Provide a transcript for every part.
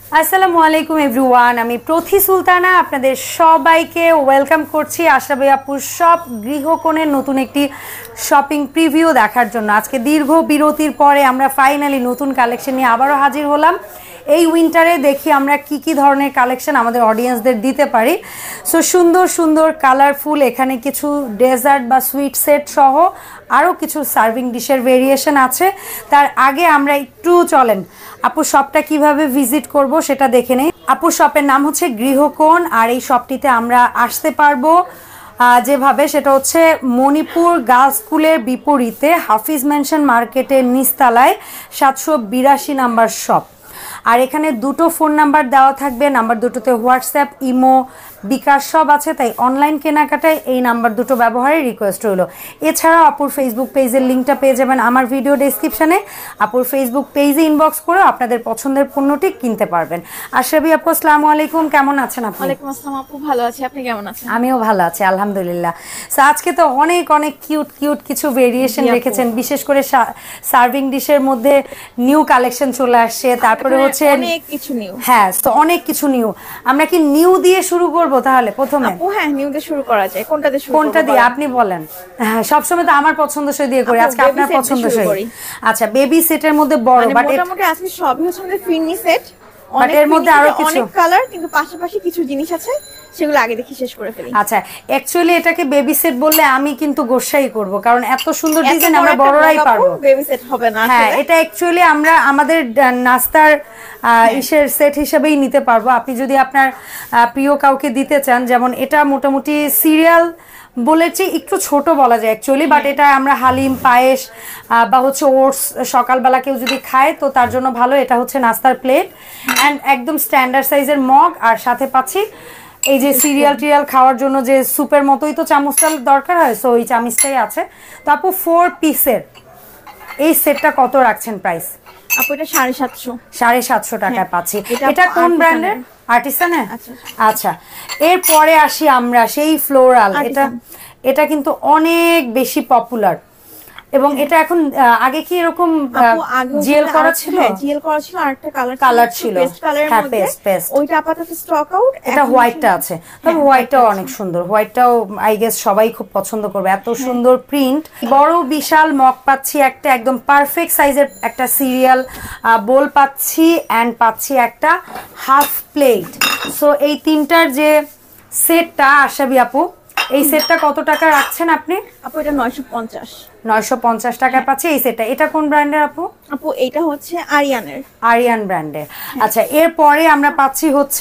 আসসালামু আলাইকুম এভরিওয়ান, আমি প্রথি সুলতানা আপনাদের সবাইকে ওয়েলকাম করছি আশরাফি আপুর সব গৃহকোণের নতুন একটি শপিং প্রিভিউ দেখার জন্য। আজকে দীর্ঘ বিরতির পরে আমরা ফাইনালি নতুন কালেকশন নিয়ে আবারও হাজির হলাম। এই উইন্টারে দেখি আমরা কি ধরনের কালেকশন আমাদের অডিয়েন্সদের দিতে পারি। সো সুন্দর সুন্দর কালারফুল এখানে কিছু ডেজার্ট বা সুইট সেট সহ আরও কিছু সার্ভিং ডিশের ভেরিয়েশন আছে। তার আগে আমরা একটু চলেন আপুর শপটা কিভাবে ভিজিট করব সেটা দেখে নেই। আপুর শপের নাম হচ্ছে গৃহকোণ, আর এই শপটিতে আমরা আসতে পারবো যেভাবে, সেটা হচ্ছে মণিপুর গার্লস স্কুলের বিপরীতে হাফিজ মেনশন মার্কেটের নিচতলায় 782 নাম্বার শপ। আর এখানে দুটো ফোন নাম্বার দেওয়া থাকবে, নাম্বার দুটোতে হোয়াটসঅ্যাপ, ইমো, বিকাশ সব আছে, তাই অনলাইন কেনাকাটায় এই নাম্বার দুটো ব্যবহারের রিকোয়েস্ট রইল। এছাড়াও আপুর ফেসবুক পেজের লিঙ্কটা পেয়ে যাবেন আমার ভিডিও ডেসক্রিপশনে। আপুর ফেসবুক পেজে ইনবক্স করে আপনাদের পছন্দের পণ্যটি কিনতে পারবেন। আশরাফি আপু, আসসালামু আলাইকুম, কেমন আছেন আপনি? ওয়ালাইকুম আসসালাম আপু, ভালো আছি, আপনি কেমন আছেন? আমিও ভালো আছি আলহামদুলিল্লাহ। সো আজকে তো অনেক অনেক কিউট কিছু ভেরিয়েশন রেখেছেন, বিশেষ করে সার্ভিং ডিশের মধ্যে নিউ কালেকশন চলে আসছে। তারপরে হচ্ছে অনেক কিছু নিউ। হ্যাঁ, তো অনেক কিছু নিউ। আমরা কি নিউ দিয়ে শুরু করব তাহলে প্রথমে? আপু হ্যাঁ, নিউ দিয়ে শুরু করা যায়। কোনটা দিয়ে শুরু করব? কোনটা দিয়ে আপনি বলেন। হ্যাঁ, সবসময় তো আমার পছন্দসই দিয়ে করি, আজকে আপনার পছন্দসই। আচ্ছা, বেবি সেটের মধ্যে বড়, বাট মোটামুটি আজকে সবই হচ্ছে আমাদের ফিরনি সেট। বাট এর মধ্যে আরো কিছু অনেক কালার, কিন্তু পাশাপাশি কিছু জিনিস আছে সেগুলো আগে দেখি শেষ করে ফেলি। আচ্ছা, অ্যাকচুয়ালি এটাকে বেবি সেট বললে আমি কিন্তু গোসাই করব, কারণ এত সুন্দর ডিজাইন আমরা বড়রাই পারবো। বেবি সেট হবে না। হ্যাঁ, এটা অ্যাকচুয়ালি আমরা আমাদের নাস্তার ইসের সেট হিসেবেই নিতে পারবো। আপনি যদি আপনার প্রিয় কাউকে দিতে চান, যেমন এটা মোটামুটি সিরিয়াল বলেছি, একটু ছোট বলা যায় অ্যাকচুয়ালি, বাট এটা আমরা হালিম, পায়েস বা হচ্ছে ওটস সকালবেলা কেউ যদি খায় তো তার জন্য ভালো। এটা হচ্ছে নাস্তার প্লেট অ্যান্ড একদম স্ট্যান্ডার্ড সাইজের মগ, আর সাথে পাচ্ছি এই যে সিরিয়াল খাওয়ার জন্য যে সুপের মতোই তো চামচটার দরকার হয়, সো ওই চামচটাই আছে। তো আপু 4 পিসের এই সেটটা কত রাখছেন প্রাইস? আপু এটা 750 750 টাকায় পাচ্ছি। এটা কোন ব্র্যান্ডের? আর্টিসানের। আচ্ছা, এরপরে আসি আমরা সেই ফ্লোরাল। এটা কিন্তু অনেক বেশি পপুলার, এবং এটা এখন আগে কি এরকম জিএল করা ছিল? জিএল করা ছিল, আর একটা কালার ছিল, হ্যাঁ পেস্ট। ওইটা আপাতত স্টক আউট। এটা হোয়াইটটা আছে, তবে হোয়াইটটাও অনেক সুন্দর। হোয়াইটটাও আই গেস সবাই খুব পছন্দ করবে, এত সুন্দর প্রিন্ট। বড় বিশাল মগ পাচ্ছি একটা, একদম পারফেক্ট সাইজের একটা সিরিয়াল বোল পাচ্ছি, এন্ড পাচ্ছি একটা হাফ প্লেট। সো এই তিনটার যে সেটটা আশাবি আপু, এই সেটটা কত টাকা রাখছেন আপনি? আপু এটা 950 টাকায় পাচ্ছি এই সেটটা। এটা কোন ব্র্যান্ডের আপু? আপু এটা হচ্ছে আরিয়ান ব্র্যান্ডের। আচ্ছা, এরপরে আমরা পাচ্ছি হচ্ছে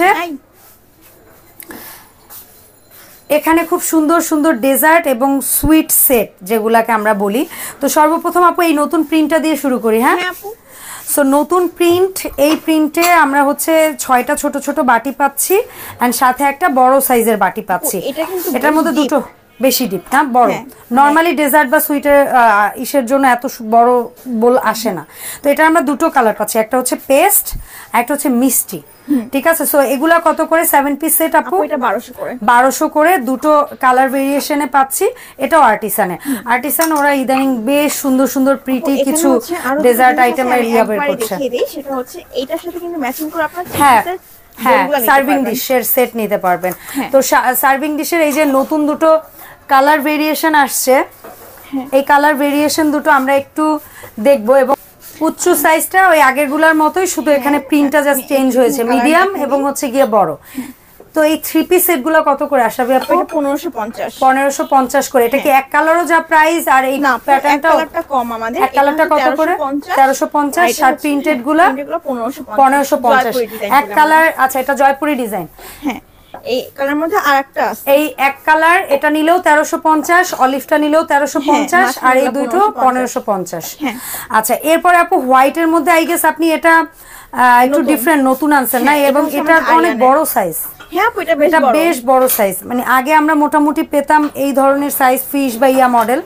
এখানে খুব সুন্দর সুন্দর ডেজার্ট এবং সুইট সেট যেগুলাকে আমরা বলি। তো সর্বপ্রথম আপু এই নতুন প্রিন্টটা দিয়ে শুরু করি। হ্যাঁ আপু, সো নতুন প্রিন্ট, এই প্রিন্টে আমরা হচ্ছে 6টা ছোট ছোট বাটি পাচ্ছি, এন্ড সাথে একটা বড় সাইজের বাটি পাচ্ছি। এটার মধ্যে দুটো বেশি ডিপ না বড়। নরমালি ডেজার্ট বা সুইটের ইসের জন্য এত বড় বোল আসে না। তো এটা আমরা দুটো কালার পাচ্ছি, একটা হচ্ছে পেস্ট, একটা হচ্ছে মিষ্টি। ঠিক আছে, সো এগুলা কত করে? 7 পিস সেট আপু। এটা 1200 করে দুটো কালার ভেরিয়েশনে পাচ্ছি। এটাও আর্টিসান ওরা ইদানিং বেশ সুন্দর সুন্দর প্রিটি কিছু ডেজার্ট আইটেমের বের করছে। সেটা হচ্ছে এইটার সাথে কিন্তু ম্যাচিং করে আপনারা হ্যাঁ সার্ভিং ডিশের সেট নিতে পারবেন। তো সার্ভিং ডিশের এই যে নতুন দুটো কালার ভেরিয়েশন আসছে, এই কালার ভেরিয়েশন দুটো আমরা একটু দেখবো। এবং উচ্চ সাইজটা ওই আগের গুলার মতোই, শুধু এখানে প্রিন্টটা জাস্ট চেঞ্জ হয়েছে, মিডিয়াম এবং হচ্ছে গিয়ে বড়। তো এই 3 পিস সেট গুলো কত করে আসাবে আপু? 1550 করে। এটা কি এক কালারও যা প্রাইস? আর এই প্যাটার্নটা কম আমাদের, এক কালারটা কত করে? 1350। শার্ট প্রিন্টেড গুলো 1550 এক কালার। আচ্ছা, এটা জয়পুরি ডিজাইন। হ্যাঁ, এই কালার মধ্যে আরেকটা আছে, এই এক কালার, এটা নিলেও 1350, অলিভটা নিলেও 1350, আর এই দুটো 1550। আচ্ছা, এরপরে আপু হোয়াইটের মধ্যে আই গেস আপনি এটা একটু ডিফারেন্ট নতুন আনছেন না, এবং এটা অনেক বড় সাইজ। হ্যাঁ আপু, এটা বেশ বড় সাইজ। মানে আগে আমরা মোটামুটি পেতাম এই ধরনের সাইজ ফিশ বা ইয়া মডেল,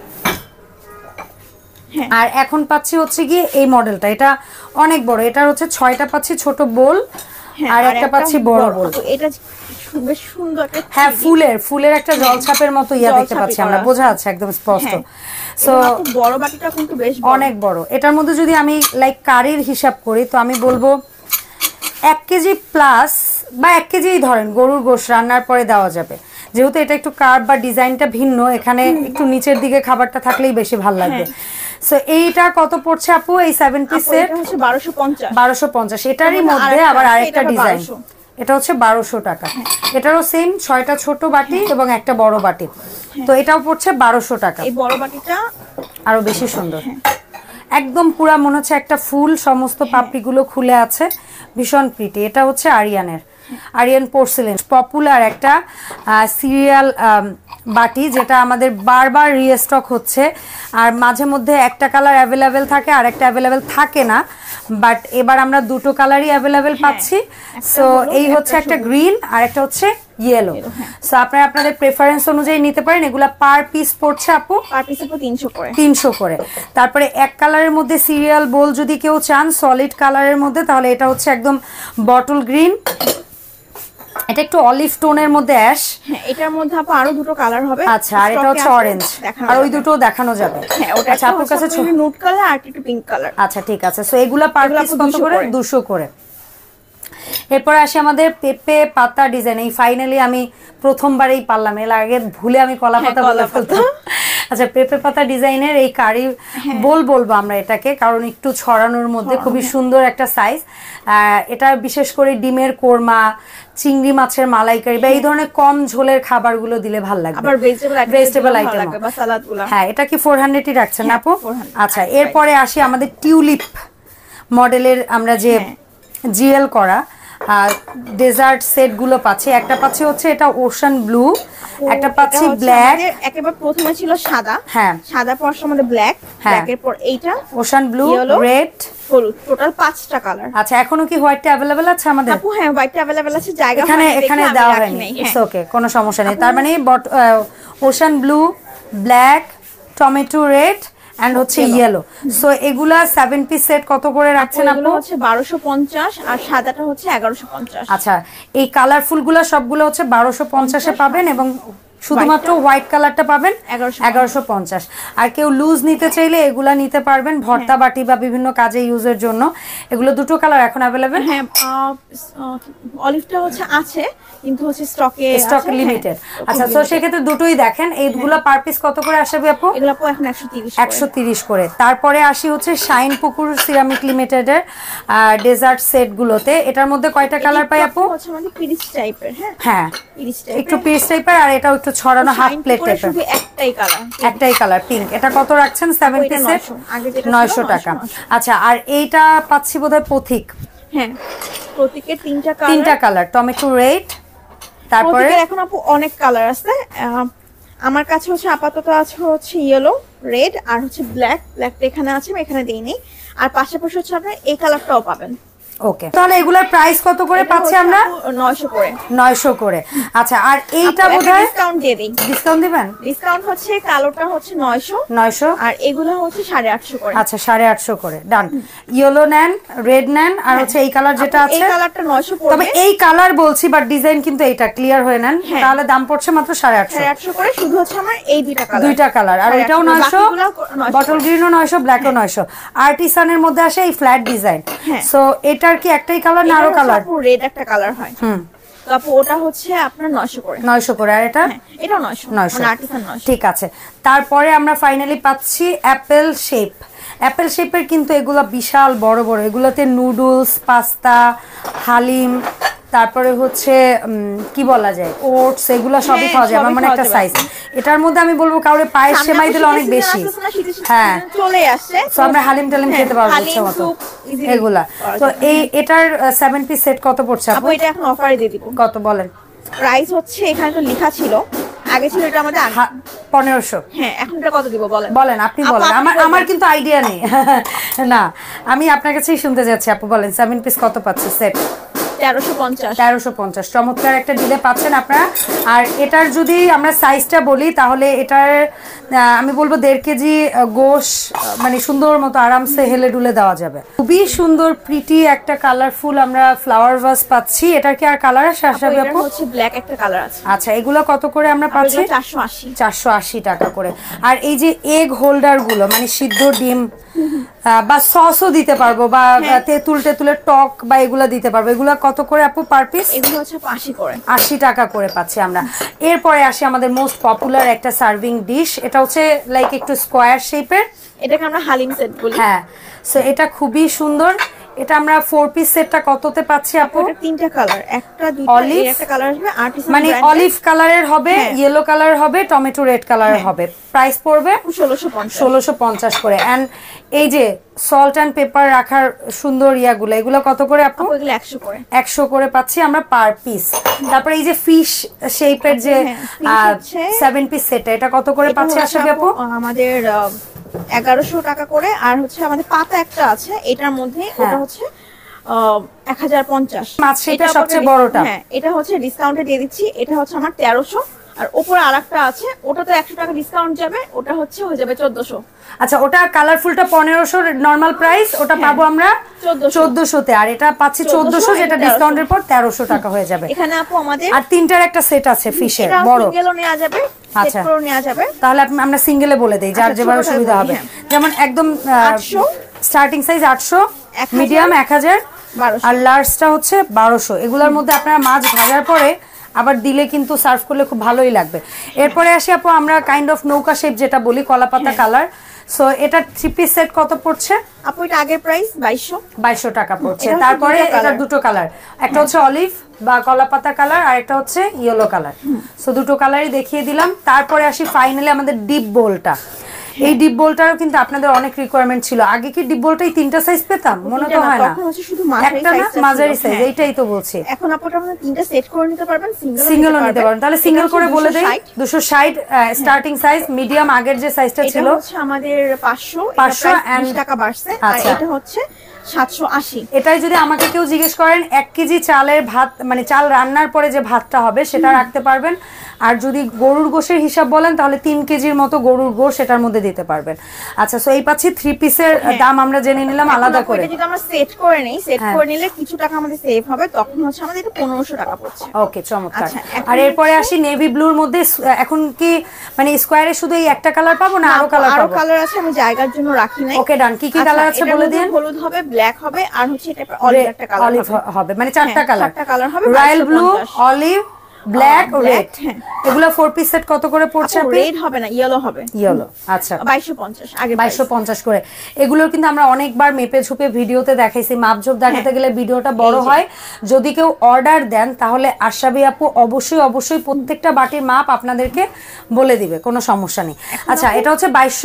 আর এখন পাচ্ছি হচ্ছে গিয়ে এই মডেলটা। এটা অনেক বড়, এটা হচ্ছে 6টা পাচ্ছি ছোট বোল, আর একটা পাচ্ছি বড় বোল। এটা বেশ সুন্দর একটা, হ্যাঁ ফুলের একটা জলছাপের মতো ইয়া দেখতে পাচ্ছি আমরা, বোঝা যাচ্ছে একদম স্পষ্ট। সো বড় বাটিটা কিন্তু বেশ অনেক বড়। এটার মধ্যে যদি আমি লাইক কারির হিসাব করি তো আমি বলবো 1 কেজি প্লাস বা 1 কেজিই ধরেন গরুর গোশত রান্নার পরে দেওয়া যাবে, যেহেতু এটা একটু কার্ভ বা ডিজাইনটা ভিন্ন, এখানে একটু নিচের দিকে খাবারটা থাকলেই বেশি ভালো লাগবে। সো এইটা কত পড়ছে আপু এই 7 পিসের? 1250। এটারই মধ্যে আবার আরেকটা ডিজাইন, এটা হচ্ছে 1200 টাকা। এটারও সেম 6টা ছোট বাটি এবং একটা বড় বাটি, তো এটাও পড়ছে 1200 টাকা। এই বড় বাটিটা আরো বেশি সুন্দর, একদম পুরা মনে হচ্ছে একটা ফুল, সমস্ত পাপড়িগুলো খুলে আছে, ভীষণ প্রিটি। এটা হচ্ছে আরিয়ান পোর্সেলেন, পপুলার একটা সিরিয়াল বাটি, যেটা আমাদের বারবার রিস্টক হচ্ছে। আর মাঝে মধ্যে একটা কালার অ্যাভেলেবেল থাকে আর একটা অ্যাভেলেবেল থাকে না, বাট এবার আমরা দুটো কালারই অ্যাভেলেবেল পাচ্ছি। সো এই হচ্ছে একটা গ্রিন আর একটা হচ্ছে ইয়েলো। সো আপনারা আপনাদের প্রেফারেন্স অনুযায়ী নিতে পারেন। এগুলা পার পিস পড়ছে আপু পার পিস 300 করে। তারপরে এক কালারের মধ্যে সিরিয়াল বোল যদি কেউ চান সলিড কালারের মধ্যে, তাহলে এটা হচ্ছে একদম বটল গ্রিন, এটা একটু অলিভ টোনের মধ্যে অ্যাশ। হ্যাঁ, এটার মধ্যে আপু আরো দুটো কালার হবে। আচ্ছা, আর এটা হচ্ছে অরেঞ্জ, আর ওই দুটো দেখানো যাবে। হ্যাঁ, ওটা আচ্ছা, আপুর কাছে নুড কালার আর একটু পিঙ্ক কালার। আচ্ছা ঠিক আছে। সো এগুলা পার পিস কত করে? 200 করে। এরপরে আসি আমাদের পেঁপে পাতা ডিজাইন। এই ফাইনালি আমি প্রথমবারই পারলাম, এর আগে ভুলে আমি কলা পাতা বলে ফেলতাম। আচ্ছা, পেঁপে পাতা ডিজাইনের এই কারি বলবো আমরা এটাকে, কারণ একটু ছড়ানোর মধ্যে খুবই সুন্দর একটা সাইজ। এটা বিশেষ করে ডিমের কোরমা, চিংড়ি মাছের মালাইকারি বা এই ধরনের কম ঝোলের খাবারগুলো দিলে ভালো লাগবে। আবার ভেজিটেবল আইটেম বা সালাদগুলো। হ্যাঁ, এটা কি 400ই রাখছেন আপু? আচ্ছা, এরপরে আসি আমাদের টিউলিপ মডেলের আমরা যে জিএল করা ডেজার্ট সেট গুলো পাচ্ছি। একটা পাচ্ছি হচ্ছে এটা ওশান ব্লু, একটা পাচ্ছি ব্ল্যাক। একেবারে প্রথমে ছিল সাদা, হ্যাঁ সাদা পর আমাদের ব্ল্যাক, ব্ল্যাকের পর এইটা ওশান ব্লু, রেড, হলুদ, টোটাল 5টা কালার। আচ্ছা, এখনো কি হোয়াইটটা अवेलेबल আছে আমাদের? আপু হ্যাঁ, হোয়াইটটা अवेलेबल আছে, জায়গা এখানে দেওয়া হয়নি। ইটস ওকে, কোনো সমস্যা নেই। তার মানে ocean blue, black, tomato red and হচ্ছে ইয়েলো। সো এগুলা 7 পিস সেট কত করে রাখছেন আপু? এগুলো হচ্ছে 1250 আর সাদাটা হচ্ছে 1150। আচ্ছা, এই কালারফুল গুলা সবগুলো হচ্ছে 1250 এ পাবেন এবং শুধুমাত্র হোয়াইট কালারটা পাবেন 1150। আর কেউ লুজ নিতে চাইলে এগুলা নিতে পারবেন ভর্তা বাটি বা বিভিন্ন কাজে ইউজের জন্য। এগুলো দুটো কালার এখন अवेलेबल। হ্যাঁ, অলিভটা হচ্ছে আছে কিন্তু হচ্ছে স্টক লিমিটেড। আচ্ছা, তো সেক্ষেত্রে দুটোই দেখেন। এইগুলো পার পিস কত করে আসবে আপু? এগুলো আপু এখন 130 করে। তারপরে আসি হচ্ছে শাইন পুকুর সিরামিক লিমিটেডের ডেজার্ট সেট গুলোতে। এটার মধ্যে কয়টা কালার পাই আপু? হচ্ছে মানে পিরিচ টাইপের। হ্যাঁ, একটু পিরিচ টাইপের, আর এটাও একটু ছড়ানো হাফ প্লেট টাইপের। শুধু একটাই কালার পিঙ্ক। এটা কত রাখছেন 7 পিসের? 900 টাকা। আচ্ছা, আর এইটা পাচ্ছি বোধহয় পথিক। হ্যাঁ, প্রত্যেকের তিনটা কালার, টমেটো রেড। তারপরে এখন আপু অনেক কালার আছে, আমার কাছে হচ্ছে আপাতত আছে হচ্ছে ইয়েলো, রেড আর হচ্ছে ব্ল্যাক। ব্ল্যাকটা এখানে আছে, আমি এখানে দেইনি। আর পাশাপাশি হচ্ছে আপনারা এই কালারটাও পাবেন। ওকে, তাহলে এগুলার প্রাইস কত করে পাচ্ছি আমরা? 900 করে। 900 করে। আচ্ছা, আর এইটা বোধহয় ডিসকাউন্ট দিয়ে দেই। ডিসকাউন্ট দিবেন? ডিসকাউন্ট হচ্ছে কালোটা হচ্ছে 900 আর এগুলো হচ্ছে 850 করে। আচ্ছা, 850 করে ডান। ইয়েলো নেন, রেড নেন, আর হচ্ছে এই কালার যেটা আছে, এই কালারটা 900 পড়বে। তবে এই কালার বলছি, বাট ডিজাইন কিন্তু এটা ক্লিয়ার হয়ে নেন, তাহলে দাম পড়ছে মাত্র 850 করে। শুধু হচ্ছে আমার এই দুইটা কালার, আর এটাও 900, বটল গ্রিনও 900, ব্ল্যাকও 900। আর্টিসানের মধ্যে আসে এই ফ্ল্যাট ডিজাইন। সো এটার কি একটাই কালার না আরো কালার? রেড একটা কালার হয়। তো আপু ওটা হচ্ছে আপনার 900 করে। 900 করে। আর এটা? এটা 900 আর্টিসান 900। ঠিক আছে। তারপরে আমরা ফাইনালি পাচ্ছি অ্যাপেল শেপ। অ্যাপেল শেপের কিন্তু এগুলো বিশাল বড় বড়। এগুলোতে নুডলস, পাস্তা, হালিম, তারপরে হচ্ছে কি বলা যায়, ওটস, এগুলো সবই খাওয়া যায়। আমার মনে একটা সাইজ। এটার মধ্যে আমি বলবো কাউরে পায়েস সেমাই দিলে অনেক বেশি। হ্যাঁ, চলে আসছে। সো আমরা হালিম টালিম খেতে পারবো ইচ্ছা মতো এগুলা। তো এটার 7 পিস সেট কত পড়ছে আপু? এটা এখন অফারে দিয়ে দিব। কত বলেন? প্রাইস হচ্ছে এখানে তো লেখা ছিল, আগে ছিল এটা আমাদের 1500। হ্যাঁ, এখন এটা কত দিব বলেন? বলেন, আপনি বলেন। আমার কিন্তু আইডিয়া নেই। না, আমি আপনার কাছেই শুনতে যাচ্ছি। আপু বলেন 7 পিস কত পাচ্ছে সেট? 1350। চমৎকার একটা দিলে পাচ্ছেন আপনারা। আর এটার যদি আমরা সাইজটা বলি, তাহলে এটার আমি বলবো 1.5 কেজি গোশ মানে সুন্দর মতো আরামসে হেলে ডুলে দেওয়া যাবে। খুবই সুন্দর প্রিটি একটা কালারফুল আমরা ফ্লাওয়ার ভাস পাচ্ছি। এটার কি আর কালার আছে? হচ্ছে ব্ল্যাক একটা কালার আছে। আচ্ছা, এগুলো কত করে আমরা পাচ্ছি? 480 টাকা করে। আর এই যে এগ হোল্ডার গুলো, মানে সিদ্ধ ডিম বা সসও দিতে পারবো বা তেঁতুলের টক বা এগুলা দিতে পারবো। এগুলা কত করে আপু পার পিস? এগুলো হচ্ছে 80 করে, 80 টাকা করে পাচ্ছি আমরা। এরপরে আসি আমাদের মোস্ট পপুলার একটা সার্ভিং ডিশ, এটা হচ্ছে লাইক একটু স্কোয়ার শেপের, এটাকে আমরা হালিম সেট বলি। হ্যাঁ, সো এটা খুবই সুন্দর। এটা আমরা 4 পিস সেটটা কততে পাচ্ছি আপু? এটা তিনটা কালার, একটা দুইটা অলিভ, একটা কালার আসবে, আর্টিসান মানে অলিভ কালারের হবে, ইয়েলো কালার হবে, টমেটো রেড কালারের হবে। প্রাইস পড়বে 1650 করে। এন্ড এই যে সল্ট এন্ড পেপার রাখার সুন্দর ইয়াগুলো, এগুলো কত করে আপু? এগুলো 100 করে, 100 করে পাচ্ছি আমরা পার পিস। তারপরে এই যে ফিশ শেপের যে 7 পিস সেট, এটা কত করে পাচ্ছি আশাবি আপু? আমাদের 1100 টাকা করে। আর হচ্ছে আমাদের পাতা একটা আছে, এটার মধ্যে ওটা হচ্ছে 1050 মাছ, সেটা সবচেয়ে বড়টা। হ্যাঁ, এটা হচ্ছে ডিসকাউন্টে দিয়ে দিচ্ছি, এটা হচ্ছে আমার 1300। আর উপরে আরেকটা আছে, ওটা তো 100 টাকা ডিসকাউন্ট যাবে, ওটা হচ্ছে হয়ে যাবে 1400। আচ্ছা, ওটা কালারফুলটা 1500 নরমাল প্রাইস, ওটা পাবো আমরা 1400 তে। আর এটা পাচ্ছি 1400, যেটা ডিসকাউন্টের পর 1300 টাকা হয়ে যাবে। এখানে আপু আমাদের আর তিনটার একটা সেট আছে ফিশের বড়, সিঙ্গেলও নেওয়া যাবে, সেট করেও নেওয়া যাবে। তাহলে আমরা সিঙ্গেলে বলে দেই, যার যেভাবে সুবিধা হবে। যেমন একদম 800 স্টার্টিং সাইজ, 800, মিডিয়াম 1000, আর লার্জটা হচ্ছে 1200। এগুলোর মধ্যে আপনারা মাছ ভাজার পরে আবার দিলে কিন্তু সার্ভ করলে খুব ভালোই লাগবে। এরপরে আসি আপু আমরা কাইন্ড অফ নৌকা শেপ যেটা বলি, কলাপাতা কালার। সো এটা 3 পিস সেট কত পড়ছে আপু? এটা আগের প্রাইস 2200 টাকা পড়ছে। তারপরে এটা দুটো কালার, একটা হচ্ছে অলিভ বা কলাপাতা কালার, আর একটা হচ্ছে ইয়েলো কালার। সো দুটো কালারই দেখিয়ে দিলাম। তারপরে আসি ফাইনালি আমাদের ডিপ বোলটা। এই ডিপ বোলটারও কিন্তু আপনাদের অনেক রিকোয়ারমেন্ট ছিল। আগে কি ডিপ বোলটাই 3টা সাইজ পেতাম? মনে তো হয় না, একটা না মাঝারি সাইজ, এইটাই তো বলছি। এখন আপনারা 3টা সেট করে নিতে পারবেন, সিঙ্গেলও নিতে পারবেন। তাহলে সিঙ্গেল করে বলে দেই, 260 স্টার্টিং সাইজ, মিডিয়াম আগের যে সাইজটা ছিল এটা হচ্ছে আমাদের 500 এন্ড টাকা বাড়ছে। আর এটা হচ্ছে 780। এটাই যদি আমাকে কেউ জিজ্ঞেস করেন 1 কেজি চালের ভাত, মানে চাল রান্নার পরে যে ভাতটা হবে সেটা রাখতে পারবেন। আর যদি গরুর গোশের হিসাব বলেন তাহলে 3 কেজির মতো গরুর গোশ এটার মধ্যে দিতে পারবেন। আচ্ছা, সো এই পাচ্ছি 3 পিসের দাম আমরা জেনে নিলাম আলাদা করে। যদি আমরা সেট করে নেই, সেট করে নিলে কিছু টাকা আমাদের সেভ হবে, তখন হচ্ছে আমাদের এটা 1500 টাকা পড়ছে। ওকে, চমৎকার। আর এরপরে আসি নেভি ব্লুর মধ্যে। এখন কি মানে স্কয়ারে শুধু এই একটা কালার পাবো না আরো কালার পাবো? আরো কালার আছে, আমি জায়গার জন্য রাখি নাই। ওকে, ডান। কি কি কালার আছে বলে দিন। হলুদ হবে, ব্ল্যাক হবে, আর হচ্ছে এটা অলিভ একটা কালার হবে, মানে 4টা কালার। 4টা কালার হবে, royal blue, olive, black, red. এগুলা 4 পিস সেট কত করে পড়ছে? রেড হবে না, ইয়েলো হবে। ইয়েলো, আচ্ছা, 2250 আগে 2250 করে। এগুলোর কিন্তু আমরা অনেকবার মেপে ঝুপে ভিডিওতে দেখাইছি। মাপঝোপ দেখাতে গেলে ভিডিওটা বড় হয়। যদি কেউ অর্ডার দেন তাহলে আশাবি আপু অবশ্যই প্রত্যেকটা বাটির মাপ আপনাদেরকে বলে দিবে, কোনো সমস্যা নেই। আচ্ছা, এটা হচ্ছে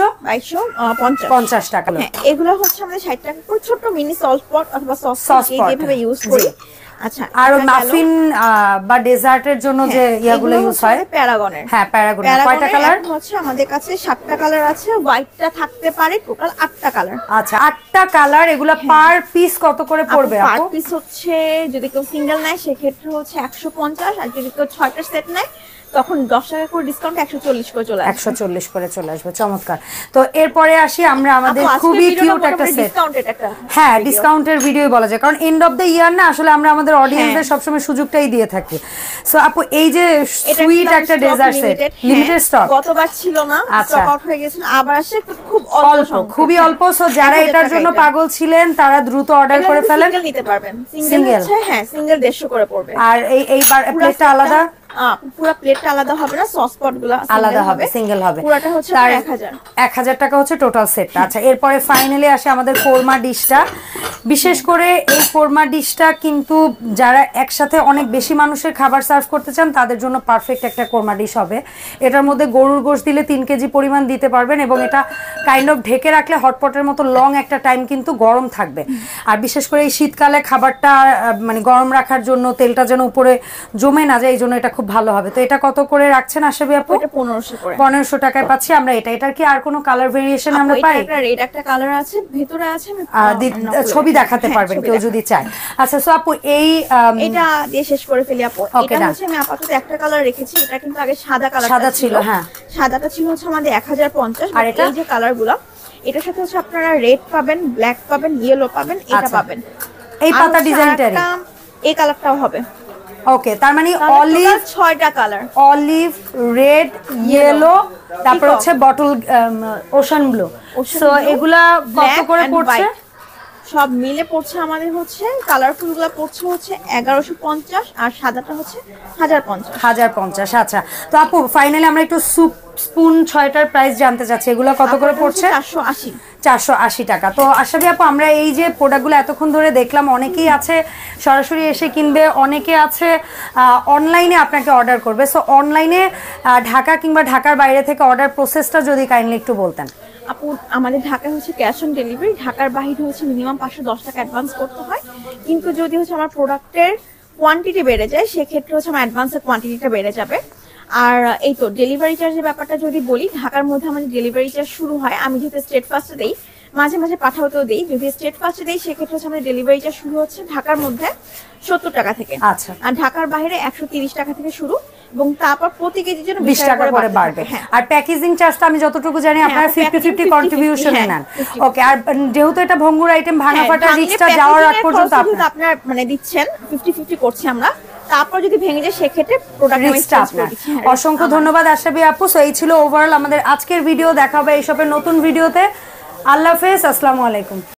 2250 টাকা। এগুলো হচ্ছে আমাদের 60 টাকা করে ছোট মিনি সস পট অথবা সস যেভাবে ইউজ করি। আচ্ছা, আর মাফিন বা ডেজার্টের জন্য যে ইয়াগুলো ইউজ হয় প্যারাগনের। হ্যাঁ, প্যারাগনের। কয়টা কালার হচ্ছে আমাদের কাছে? 7টা কালার আছে, হোয়াইটটা থাকতে পারে, টোটাল 8টা কালার। আচ্ছা, 8টা কালার। এগুলো পার পিস কত করে পড়বে আপু? পার পিস হচ্ছে যদি কেউ সিঙ্গেল নেয় সেক্ষেত্রে হচ্ছে 150, আর যদি কেউ 6টা সেট নেয় তখন 10 টাকা করে ডিসকাউন্ট 140 করে চলে আসবে। 140 করে চলে আসবে, চমৎকার। তো এরপরে আসি আমরা আমাদের খুবই কিউট একটা সেট। হ্যাঁ, ডিসকাউন্টের ভিডিও বলা যায়, কারণ এন্ড অফ দ্য ইয়ার না, আসলে আমরা আমাদের অডিয়েন্সদের সবসময় সুযোগটাই দিয়ে থাকি। সো আপু, এই যে সুইট একটা ডেজার্ট সেট, লিমিটেড স্টক, গতবার ছিল না, স্টক আউট হয়ে গেছে, আবার আসছে, খুব অল্প, খুবই অল্প। সো যারা এটার জন্য পাগল ছিলেন তারা দ্রুত অর্ডার করে ফেলেন। সিঙ্গেল নিতে পারবেন, সিঙ্গেল হ্যাঁ, সিঙ্গেল 150 করে পড়বে। আর এই প্লেটটা আলাদা, পুরো প্লেটটা আলাদা হবে না, সস পটগুলো আলাদা হবে, সিঙ্গেল হবে। পুরোটা হচ্ছে 1000 টাকা হচ্ছে টোটাল সেটটা। আচ্ছা, এরপরে ফাইনালি আসে আমাদের কোরমা ডিশটা। বিশেষ করে এই কোরমা ডিশটা কিন্তু যারা একসাথে অনেক বেশি মানুষের খাবার সার্ভ করতে চান তাদের জন্য পারফেক্ট একটা কোরমা ডিশ হবে। এটার মধ্যে গরুর গোশত দিলে 3 কেজি পরিমাণ দিতে পারবেন, এবং এটা কাইন্ড অফ ঢেকে রাখলে হটপটের মতো লং একটা টাইম কিন্তু গরম থাকবে। আর বিশেষ করে এই শীতকালে খাবারটা মানে গরম রাখার জন্য, তেলটা যেন উপরে জমে না যায়, এই জন্য এটা খুব ভালো হবে। তো এটা কত করে রাখছেন আশাবি আপু? এটা 1500 করে। 1500 টাকায় পাচ্ছি আমরা এটা। এটার কি আর কোনো কালার ভেরিয়েশন আমরা পাই? এটা রেড একটা কালার আছে, ভিতরে আছে, ছবি দেখাতে পারবেন কেউ যদি চায়। আচ্ছা, সো আপু এটা দিয়ে শেষ করে ফেলি আপু। এটা হচ্ছে আমি আপাতত একটা কালার রেখেছি, এটা কিন্তু আগে সাদা ছিল। হ্যাঁ, সাদাটা ছিল হচ্ছে আমাদের 1050। আর এই যে কালারগুলো, এটার সাথে হচ্ছে আপনারা রেড পাবেন, ব্ল্যাক পাবেন, ইয়েলো পাবেন, এটা পাবেন। এই পাতা ডিজাইনটারই এই কালারটাও হবে। ওকে, তার মানে অলিভ, 6টা কালার, অলিভ, রেড, ইয়েলো, তারপর হচ্ছে বটল ওশান ব্লু। সো এগুলা কত করে পড়ছে? সব মিলে পড়ছে আমাদের হচ্ছে কালারফুল গুলা পড়ছে হচ্ছে 1150 আর সাদাটা হচ্ছে 1050। 1050, আচ্ছা। তো আপু ফাইনালি আমরা একটু সুপ স্পুন 6টার প্রাইস জানতে চাচ্ছি, এগুলো কত করে পড়ছে? 480। 480 টাকা। তো আশাবি আপু, আমরা এই যে প্রোডাক্টগুলো এতক্ষণ ধরে দেখলাম, অনেকেই আছে সরাসরি এসে কিনবে, অনেকে আছে অনলাইনে আপনাকে অর্ডার করবে। সো অনলাইনে ঢাকা কিংবা ঢাকার বাইরে থেকে অর্ডার প্রসেসটা যদি কাইন্ডলি একটু বলতেন। আপু আমাদের ঢাকায় হচ্ছে ক্যাশ অন ডেলিভারি, ঢাকার বাইরে হচ্ছে মিনিমাম 510 টাকা অ্যাডভান্স করতে হয়। কিন্তু যদি হচ্ছে আমার প্রোডাক্টের কোয়ান্টিটি বেড়ে যায় সেক্ষেত্রে হচ্ছে আমার অ্যাডভান্সের কোয়ান্টিটিটা বেড়ে যাবে। আর এই তো ডেলিভারি চার্জের ব্যাপারটা যদি বলি, ঢাকার মধ্যে আমাদের ডেলিভারি চার্জ শুরু হয়, আমি যেহেতু স্টেট ফার্স্টে দেই, মাঝে মাঝে পাঠাতেও দেই, যদি স্টেট ফার্স্টে দেই সেক্ষেত্রে হচ্ছে আমাদের ডেলিভারি চার্জ শুরু হচ্ছে ঢাকার মধ্যে 70 টাকা থেকে। আচ্ছা। আর ঢাকার বাইরে 130 টাকা থেকে শুরু, এবং তারপর প্রতি কেজির জন্য 20 টাকা করে বাড়বে। আর প্যাকেজিং চার্জটা আমি যতটুকু জানি আপনারা 50-50 কন্ট্রিবিউশনে নেন। ওকে, আর যেহেতু এটা ভঙ্গুর আইটেম, ভাঙা ফাটা রিস্কটা যাওয়ার আগ পর্যন্ত আপনারা মানে দিচ্ছেন 50-50 করছি আমরা, তারপর যদি ভেঙে যায় সেক্ষেত্রে রিস্কটা আপনার। অসংখ্য ধন্যবাদ আশাবি আপু। সো এই ছিল ওভারঅল আমাদের আজকের ভিডিও। দেখা হবে এইসবের নতুন ভিডিওতে। আল্লাহ হাফেজ, আসসালামু আলাইকুম।